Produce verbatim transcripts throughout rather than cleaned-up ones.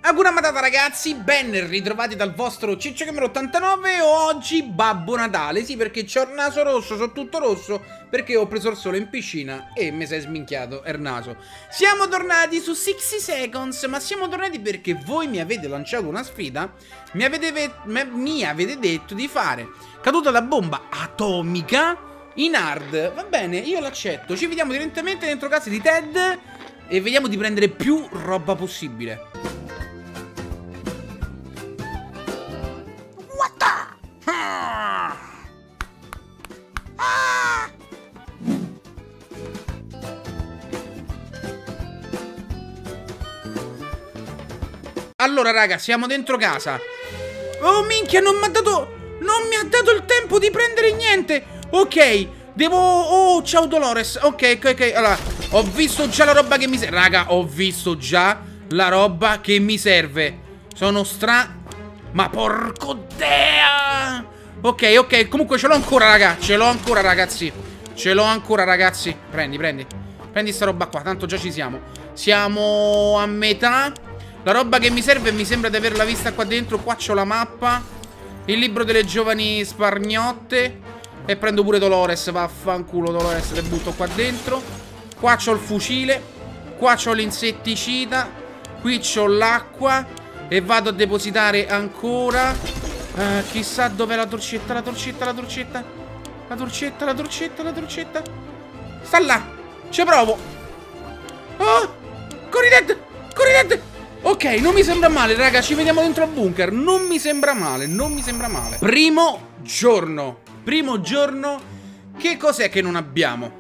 Hakuna Matata ragazzi, ben ritrovati dal vostro Ciccio Gamer ottantanove. Oggi Babbo Natale, sì, perché c'ho il naso rosso, sono tutto rosso perché ho preso il sole in piscina e mi si è sminchiato il naso. Siamo tornati su sessanta Seconds, ma siamo tornati perché voi mi avete lanciato una sfida. Mi avete, mi avete detto di fare caduta da bomba atomica in hard. Va bene, io l'accetto. Ci vediamo direttamente dentro casa di Ted e vediamo di prendere più roba possibile. Allora raga, siamo dentro casa. Oh minchia, non mi ha dato Non mi ha dato il tempo di prendere niente. Ok, devo... Oh, ciao Dolores. Ok, ok, ok. Allora, ho visto già la roba che mi serve. Raga, ho visto già la roba che mi serve. Sono stra... Ma porco dea. Ok, ok, comunque ce l'ho ancora raga. Ce l'ho ancora ragazzi. Ce l'ho ancora ragazzi. Prendi, prendi Prendi sta roba qua, tanto già ci siamo. Siamo a metà. La roba che mi serve, mi sembra di averla vista qua dentro. Qua c'ho la mappa, il libro delle giovani spargnotte. E prendo pure Dolores. Vaffanculo Dolores, le butto qua dentro. Qua c'ho il fucile. Qua c'ho l'insetticida. Qui c'ho l'acqua. E vado a depositare ancora uh, chissà dov'è la torcetta. La torcetta, la torcetta La torcetta, la torcetta, la torcetta sta là, ci provo. Oh, corri Ted, corri Ted. Ok, non mi sembra male, raga. Ci vediamo dentro al bunker. Non mi sembra male, non mi sembra male. Primo giorno. Primo giorno. Che cos'è che non abbiamo?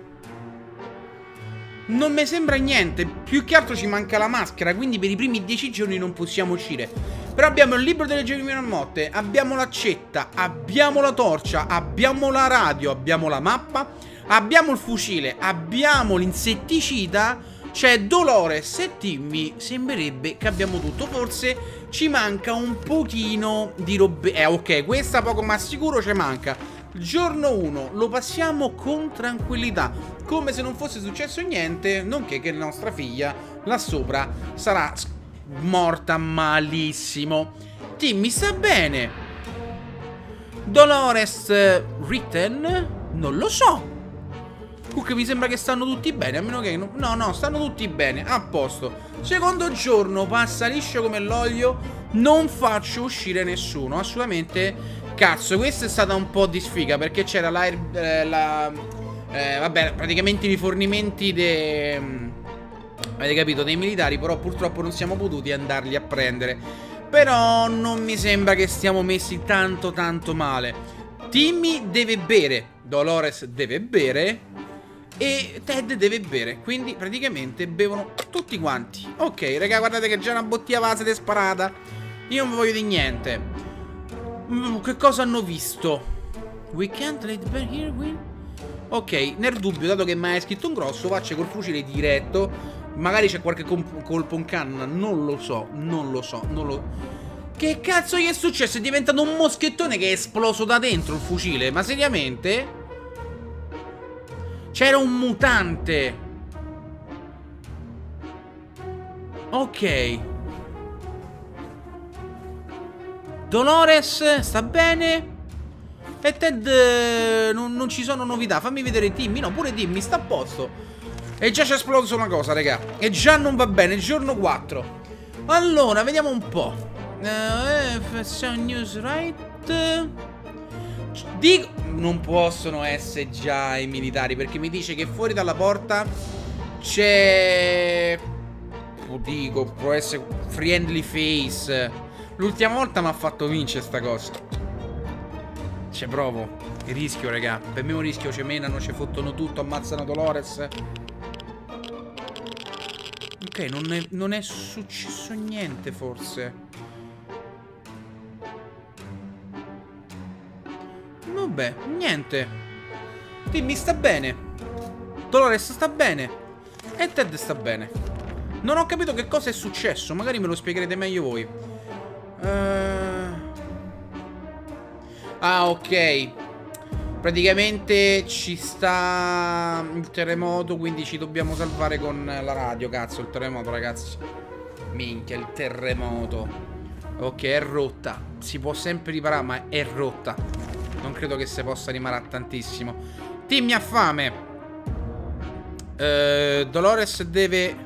Non mi sembra niente. Più che altro ci manca la maschera, quindi per i primi dieci giorni non possiamo uscire. Però abbiamo il libro delle giovani morte, abbiamo l'accetta, abbiamo la torcia, abbiamo la radio, abbiamo la mappa, abbiamo il fucile, abbiamo l'insetticida. C'è Dolores e Timmy. Sembrerebbe che abbiamo tutto. Forse ci manca un pochino di robe. Eh ok, questa poco ma sicuro ci manca. Giorno uno lo passiamo con tranquillità, come se non fosse successo niente. Nonché che la nostra figlia là sopra sarà morta malissimo. Timmy sta bene. Dolores Written non lo so. Comunque mi sembra che stanno tutti bene. A meno che no, no, no, stanno tutti bene. A posto. Secondo giorno passa liscio come l'olio. Non faccio uscire nessuno. Assolutamente. Cazzo, questa è stata un po' di sfiga, perché c'era la, eh, la eh, vabbè, praticamente i rifornimenti dei, avete capito, dei militari. Però purtroppo non siamo potuti andarli a prendere. Però non mi sembra che stiamo messi tanto tanto male. Timmy deve bere, Dolores deve bere e Ted deve bere. Quindi praticamente bevono tutti quanti. Ok raga, guardate che già una bottiglia vase è sparata. Io non voglio di niente. Mm, che cosa hanno visto? We can't let back here win. Ok, nel dubbio, dato che mi hai scritto un grosso, faccio col fucile diretto. Magari c'è qualche colpo in canna. Non lo so, non lo so, non lo... Che cazzo gli è successo? È diventato un moschettone che è esploso da dentro il fucile. Ma seriamente? C'era un mutante. Ok. Dolores sta bene. E Ted eh, non, non ci sono novità. Fammi vedere Timmy. No, pure Timmy sta a posto. E già c'è esploso una cosa, raga. E già non va bene. Giorno quattro. Allora, vediamo un po'. uh, News right. Dico, non possono essere già i militari, perché mi dice che fuori dalla porta c'è... Dico, può essere friendly face. L'ultima volta mi ha fatto vincere sta cosa. Ci provo. Il rischio, raga. Per me è un rischio. Ci menano, ci fottono tutto, ammazzano Dolores. Ok, non è, non è successo niente forse. Vabbè, niente. Timmy sta bene. Dolores sta bene. E Ted sta bene. Non ho capito che cosa è successo. Magari me lo spiegherete meglio voi. Uh... Ah, ok. Praticamente ci sta il terremoto, quindi ci dobbiamo salvare con la radio. Cazzo, il terremoto, ragazzi. Minchia, il terremoto. Ok, è rotta. Si può sempre riparare, ma è rotta. Non credo che si possa riparare tantissimo. Timmy ha fame. eh, Dolores deve...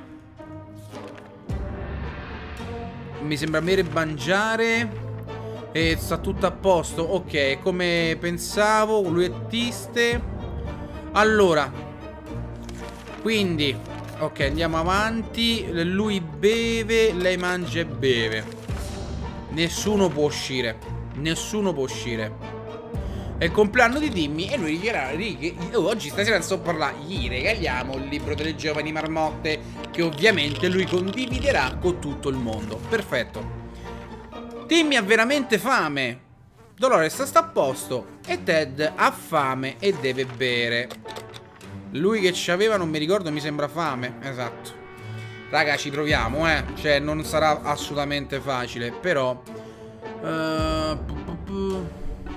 Mi sembra bere e mangiare. E sta tutto a posto. Ok, come pensavo. Lui è triste. Allora, quindi ok, andiamo avanti. Lui beve, lei mangia e beve. Nessuno può uscire. Nessuno può uscire. È il compleanno di Timmy e lui richiederà, oh, oggi stasera non sto a parlare. Gli regaliamo il libro delle giovani marmotte, che ovviamente lui condividerà con tutto il mondo. Perfetto. Timmy ha veramente fame. Dolores sta a posto. E Ted ha fame e deve bere. Lui che ci aveva, non mi ricordo, mi sembra fame. Esatto. Raga, ci proviamo, eh. Cioè, non sarà assolutamente facile. Però uh, pu pu pu.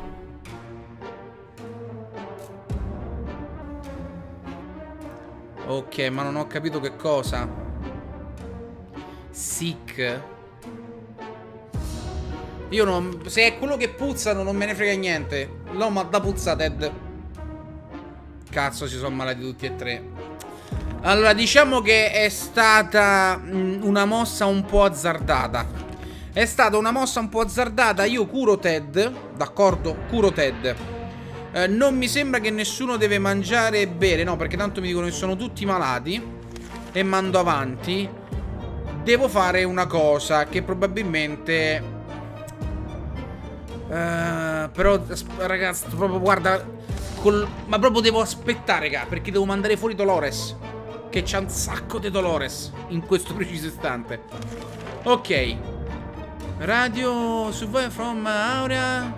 Ok, ma non ho capito che cosa. Sick. Io non... Se è quello che puzzano non me ne frega niente. No, ma da puzza Ted. Cazzo, si sono malati tutti e tre. Allora, diciamo che è stata mh, una mossa un po' azzardata. È stata una mossa un po' azzardata. Io curo Ted. D'accordo? Curo Ted. eh, Non mi sembra che nessuno deve mangiare e bere. No, perché tanto mi dicono che sono tutti malati. E mando avanti. Devo fare una cosa che probabilmente... Uh, però, ragazzi, proprio guarda, col... ma proprio devo aspettare, raga, perché devo mandare fuori Dolores, che c'ha un sacco di Dolores in questo preciso istante. Ok. Radio Survive from Aurea.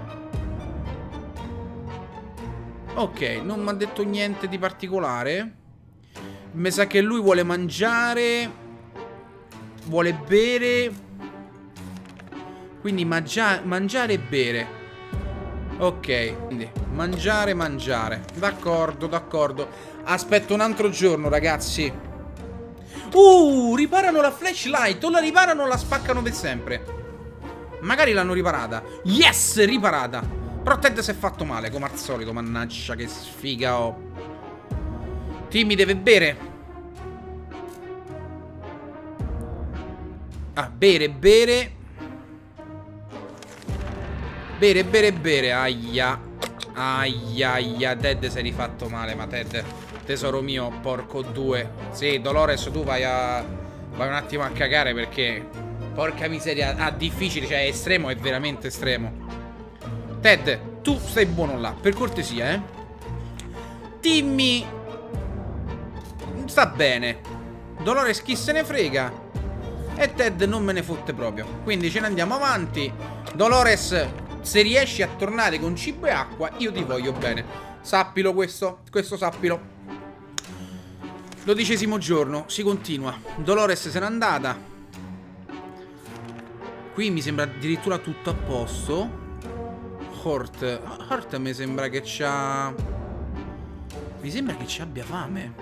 Ok, non mi ha detto niente di particolare. Mi sa che lui vuole mangiare, vuole bere. Quindi mangia mangiare e bere. Ok, quindi mangiare, mangiare. D'accordo, d'accordo. Aspetto un altro giorno, ragazzi. Uh, riparano la flashlight. O la riparano o la spaccano per sempre. Magari l'hanno riparata. Yes, riparata. Però Ted si è fatto male, come al solito. Mannaggia, che sfiga ho. Timmy deve bere. Ah, bere, bere. Bere, bere, bere. Aia. Aia, aia. Ted si è rifatto male. Ma Ted, tesoro mio, porco due. Sì, Dolores, tu vai a... Vai un attimo a cagare perché... Porca miseria. Ah, difficile. Cioè, è estremo, è veramente estremo. Ted, tu stai buono là. Per cortesia, eh. Timmy sta bene. Dolores chi se ne frega. E Ted non me ne fotte proprio. Quindi ce ne andiamo avanti. Dolores... Se riesci a tornare con cibo e acqua, io ti voglio bene. Sappilo questo, questo sappilo. Dodicesimo giorno, si continua. Dolores se n'è andata. Qui mi sembra addirittura tutto a posto. Hort. Hort mi sembra che c'ha... Mi sembra che ci abbia fame.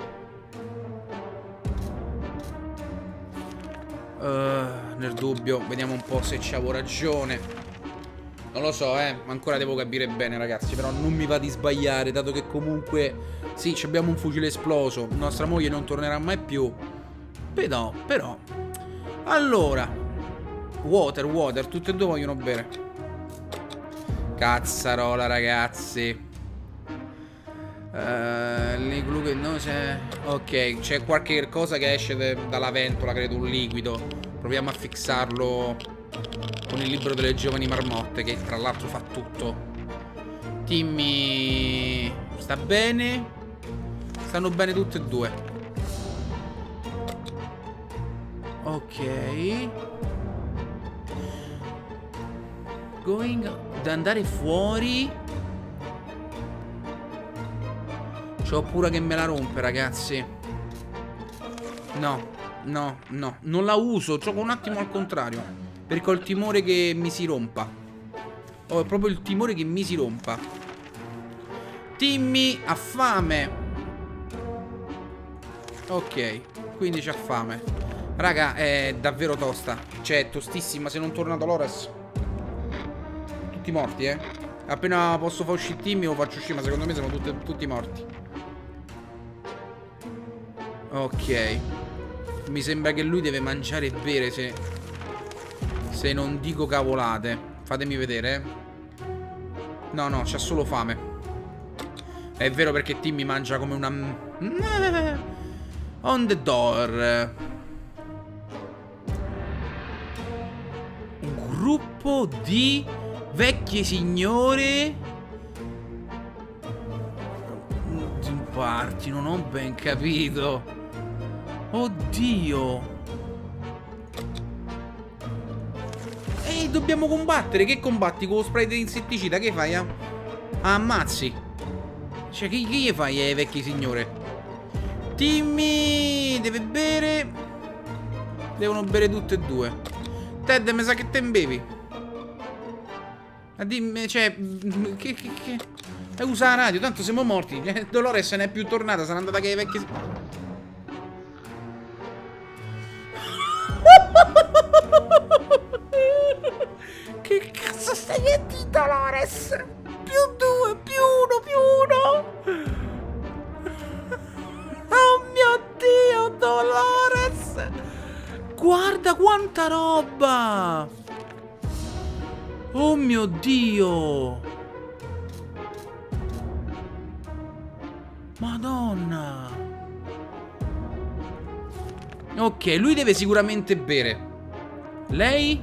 uh, Nel dubbio, vediamo un po' se c'avevo ragione. Non lo so, eh, ancora devo capire bene, ragazzi. Però non mi va di sbagliare, dato che comunque... Sì, abbiamo un fucile esploso. Nostra moglie non tornerà mai più. Però, però... Allora... Water, water, tutte e due vogliono bere. Cazzarola, ragazzi. uh, Le glucose... No, c'è... Ok, c'è qualche cosa che esce dalla ventola, credo, un liquido. Proviamo a fissarlo... Con il libro delle giovani marmotte, che tra l'altro fa tutto. Timmy sta bene. Stanno bene tutte e due. Ok. Going. Da andare fuori. C'ho paura che me la rompe, ragazzi. No, no, no. Non la uso. Gioco un attimo al contrario. Perché ho il timore che mi si rompa. Ho proprio il timore che mi si rompa. Timmy ha fame. Ok, quindi c'ha fame. Raga, è davvero tosta. Cioè, è tostissima. Se non torna Dolores, tutti morti, eh. Appena posso fare uscire Timmy lo faccio uscire. Ma secondo me siamo tutti, tutti morti. Ok. Mi sembra che lui deve mangiare e bere. Se Se non dico cavolate. Fatemi vedere, eh. No, no, c'ha solo fame. È vero, perché Timmy mangia come una... On the door. Un gruppo di vecchie signore in parti, non ho ben capito. Oddio. Ehi, dobbiamo combattere. Che combatti con lo spray di insetticida? Che fai? Eh? Ah, ammazzi. Cioè, che, che gli fai ai vecchi signore? Timmy deve bere. Devono bere tutte e due. Ted, mi sa che te bevi. Ma dimmi, cioè, che, che, che... E usa la radio, tanto siamo morti. Dolores non è più tornata, sarà andata che ai vecchi... Che cazzo stai a dire, Dolores? Più due, più uno, più uno. Oh mio Dio, Dolores. Guarda quanta roba. Oh mio Dio. Madonna. Ok, lui deve sicuramente bere. Lei?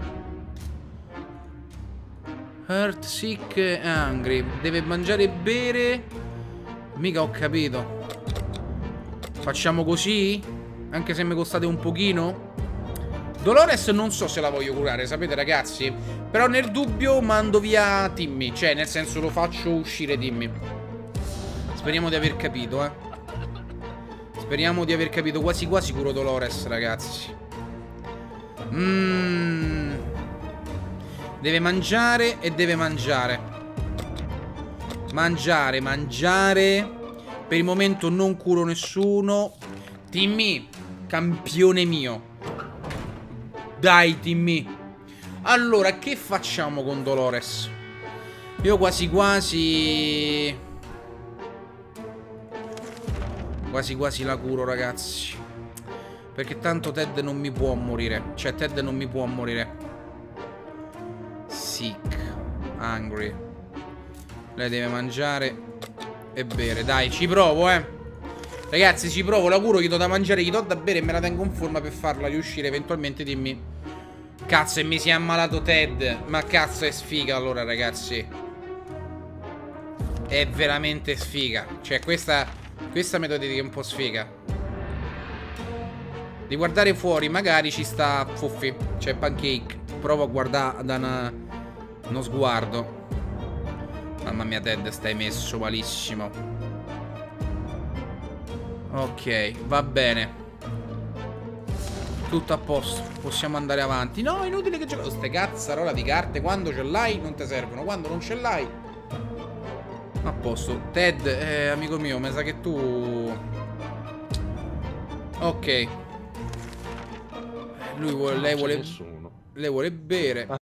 Hurt, sick e hungry. Deve mangiare e bere. Mica ho capito. Facciamo così? Anche se mi costate un pochino. Dolores non so se la voglio curare, sapete ragazzi? Però nel dubbio mando via Timmy. Cioè, nel senso, lo faccio uscire Timmy. Speriamo di aver capito, eh. Speriamo di aver capito. Quasi quasi curo Dolores, ragazzi. Mmm. Deve mangiare e deve mangiare. Mangiare, mangiare. Per il momento non curo nessuno. Timmy, campione mio. Dai, Timmy. Allora, che facciamo con Dolores? Io quasi quasi... Quasi quasi la curo, ragazzi. Perché tanto Ted non mi può morire. Cioè, Ted non mi può morire. Sick. Hungry. Lei deve mangiare e bere. Dai, ci provo, eh. Ragazzi, ci provo, la curo, gli do da mangiare, gli do da bere e me la tengo in forma per farla riuscire eventualmente. Dimmi. Cazzo, e mi si è ammalato Ted. Ma cazzo è sfiga allora, ragazzi. È veramente sfiga. Cioè, questa Questa mi dovete dire che è un po' sfiga. Di guardare fuori, magari ci sta Fuffi. Cioè, Pancake. Provo a guardare da una, uno sguardo. Mamma mia, Ted, stai messo malissimo. Ok, va bene. Tutto a posto. Possiamo andare avanti. No, è inutile che gioco. Ste cazzarola di carte. Quando ce l'hai non ti servono. Quando non ce l'hai. A posto. Ted, eh, amico mio, mi sa che tu... Ok. Lui vuole... Lei vuole... Lei vuole bere.